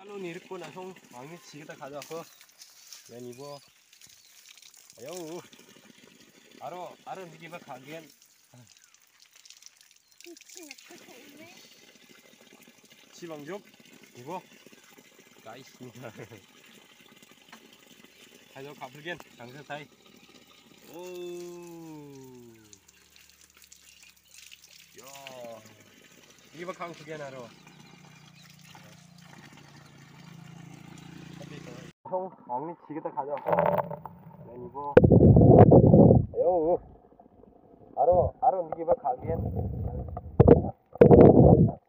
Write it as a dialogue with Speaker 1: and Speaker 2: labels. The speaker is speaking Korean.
Speaker 1: Alo ni rip na song mangi sigita kaja ko. Yani bo. Ayo. Aro ni ba khagen. Chibangjuk ibo. Guys. Kajo kapulgen 강세 사이. 오. 야. 이거 강수겐 하러. 형, 왕리 지게다 가져. 난 이거. 아요. 아로, 니기 봐, 가기엔.